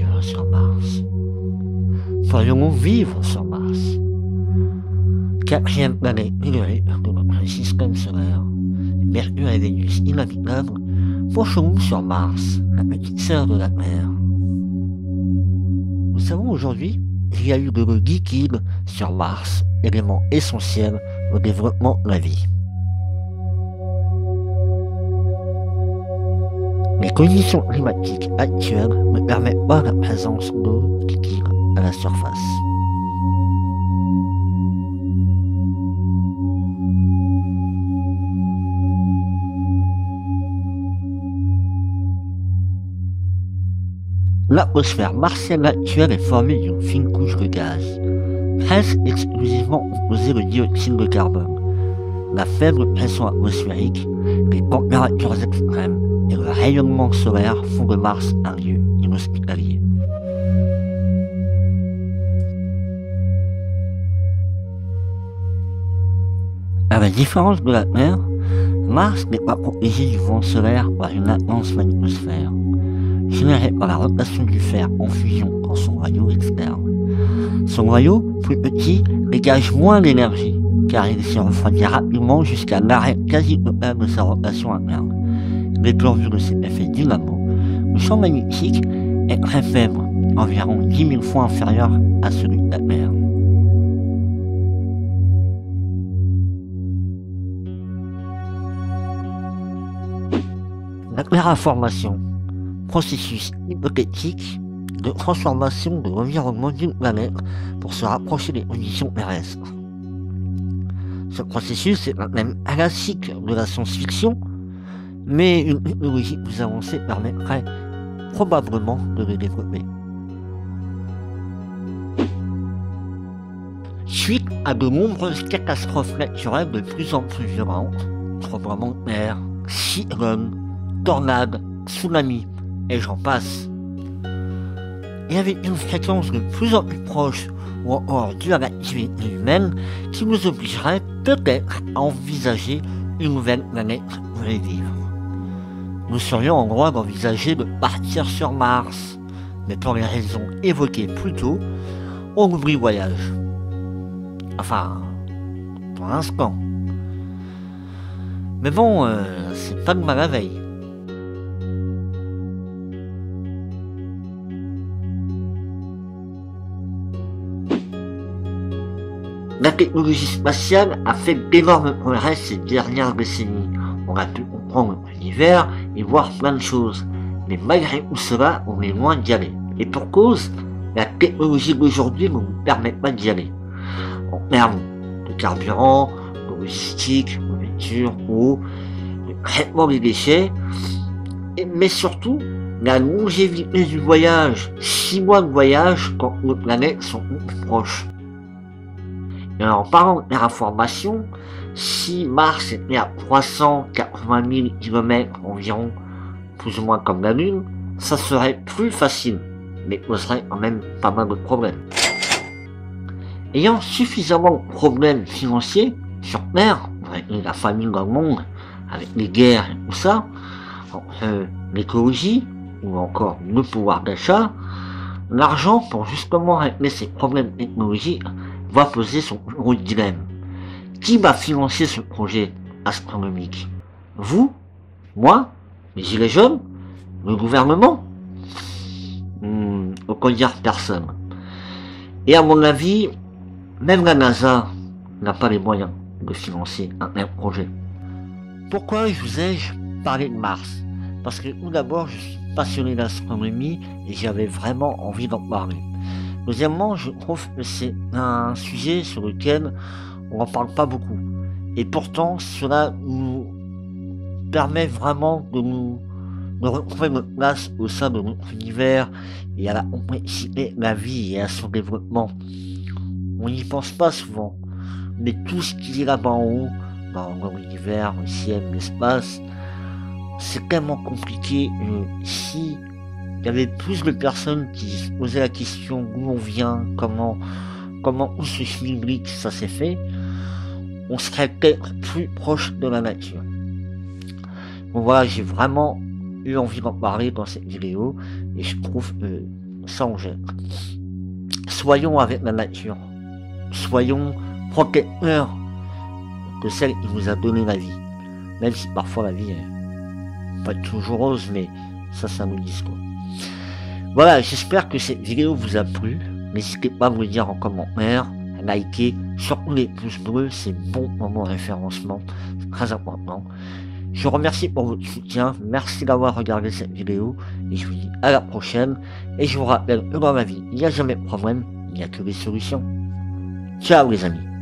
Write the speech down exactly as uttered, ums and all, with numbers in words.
vivre sur Mars? Pourrions-nous vivre sur Mars? Quatrième planète numérique de notre système solaire, Mercure et Vénus inhabitables, penchons-nous sur Mars, la petite sœur de la Terre. Nous savons aujourd'hui qu'il y a eu de l'eau liquide sur Mars, élément essentiel au développement de la vie. Les conditions climatiques actuelles ne permettent pas la présence d'eau liquide à la surface. L'atmosphère martienne actuelle est formée d'une fine couche de gaz, presque exclusivement composée de dioxyde de carbone. La faible pression atmosphérique, les températures extrêmes et le rayonnement solaire font de Mars un lieu inhospitalier. À la différence de la Terre, Mars n'est pas protégé du vent solaire par une intense magnétosphère, générée par la rotation du fer en fusion dans son noyau externe. Son noyau, plus petit, dégage moins d'énergie, car il se refroidit rapidement jusqu'à l'arrêt quasi total de sa rotation interne. Dépourvu de cet effet dynamo, le champ magnétique est très faible, environ dix mille fois inférieur à celui de la Terre. La terraformation, processus hypothétique de transformation de l'environnement d'une planète pour se rapprocher des conditions terrestres. Ce processus est un thème classique de la science-fiction, mais une technologie plus avancée permettrait probablement de le développer. Suite à de nombreuses catastrophes naturelles de plus en plus violentes, tremblements de terre, cyclones, tornades, tsunamis, et j'en passe, et avec une fréquence de plus en plus proche ou encore due à l'activité humaine qui nous obligerait peut-être à envisager une nouvelle planète pour y vivre. Nous serions en droit d'envisager de partir sur Mars, mais pour les raisons évoquées plus tôt, on oublie le voyage. Enfin, pour l'instant. Mais bon, euh, c'est pas de mal à veille. La technologie spatiale a fait d'énormes progrès ces dernières décennies. On a pu comprendre l'univers et voir plein de choses. Mais malgré tout cela, on est loin d'y aller. Et pour cause, la technologie d'aujourd'hui ne nous permet pas d'y aller. En termes de carburant, de logistique, de nourriture, eau, de traitement des déchets, mais surtout, la longévité du voyage. Six mois de voyage quand nos planètes sont plus proches. Et en parlant de terraformation, si Mars était à trois cent quatre-vingt mille kilomètres environ, plus ou moins comme la Lune, ça serait plus facile, mais poserait quand même pas mal de problèmes. Ayant suffisamment de problèmes financiers sur Terre, avec la famine dans le monde, avec les guerres et tout ça, euh, l'écologie, ou encore le pouvoir d'achat, l'argent pour justement régler ces problèmes technologiques va poser son gros dilemme. Qui va financer ce projet astronomique? Vous? Moi? Les gilets jaunes? Le gouvernement? hmm, Aucun dire personne. Et à mon avis, même la NASA n'a pas les moyens de financer un tel projet. Pourquoi je vous ai-je parlé de Mars? Parce que tout d'abord, je suis passionné d'astronomie et j'avais vraiment envie d'en parler. Deuxièmement, je trouve que c'est un sujet sur lequel on n'en parle pas beaucoup. Et pourtant, cela nous permet vraiment de nous de retrouver notre place au sein de notre univers et à la complexité de la vie et à son développement. On n'y pense pas souvent, mais tout ce qu'il y a là-bas en haut, dans, dans l'univers, le ciel, l'espace, c'est tellement compliqué. Euh, si il y avait plus de personnes qui se posaient la question d'où on vient, comment, comment où ce schmilblick ça s'est fait, on serait peut-être plus proche de la nature. Donc voilà, j'ai vraiment eu envie d'en parler dans cette vidéo et je trouve que ça on gère. Soyons avec la nature. Soyons protecteurs de celle qui nous a donné la vie. Même si parfois la vie est pas toujours rose, mais ça, ça nous dit quoi. Voilà, j'espère que cette vidéo vous a plu. N'hésitez pas à vous le dire en commentaire, à liker, surtout les pouces bleus, c'est bon pour mon référencement, c'est très important. Je vous remercie pour votre soutien, merci d'avoir regardé cette vidéo, et je vous dis à la prochaine, et je vous rappelle que dans la vie, il n'y a jamais de problème, il n'y a que des solutions. Ciao les amis.